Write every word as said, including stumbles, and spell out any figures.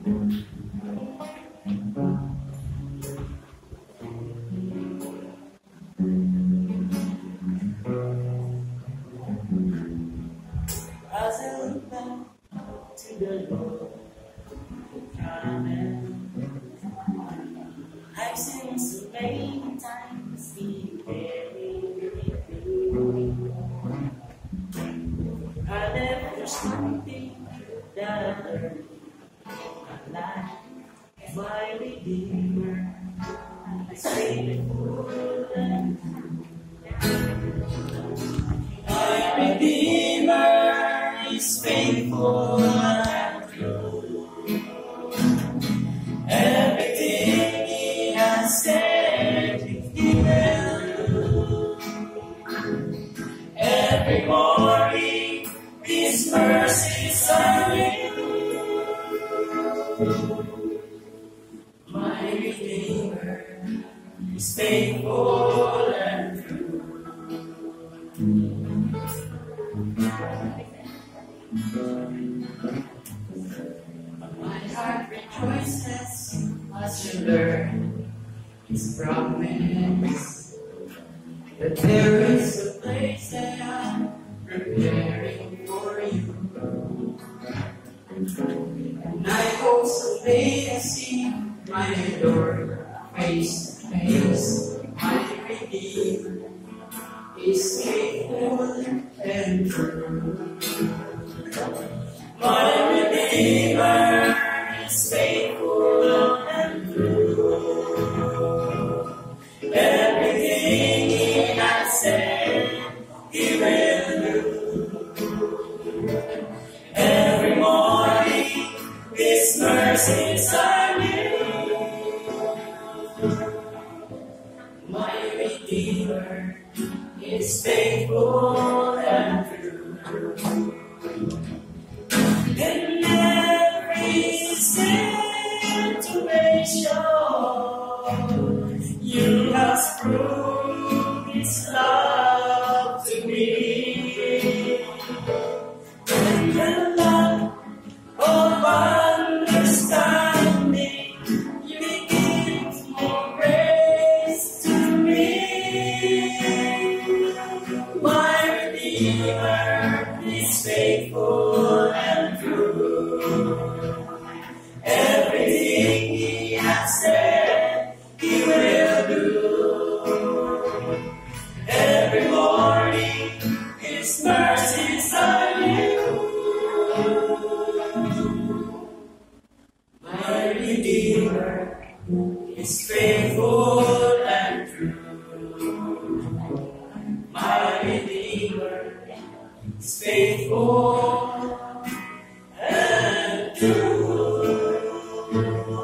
As I look back to the Lord, I've seen so many times He carried me. I never something that I learned in my life. My Redeemer is faithful and my Redeemer is faithful and true. Everything He has said He will do. Every morning His mercies are new. My Redeemer is faithful and true. My heart rejoices as you learn His promise that there is a place that I'm preparing for you. And I hope someday to see my Lord face to face. My Redeemer is faithful and true. My Redeemer is faithful and true. Everything He has said He will do. Every morning His mercies are new. My Redeemer is faithful and true. In every situation, You have proved His love to me. And the love of understanding, You give more grace to me. My Redeemer is faithful and true. Everything He has said He will do. Every morning His mercies are new. My Redeemer is faithful and true. My Redeemer is faithful and true.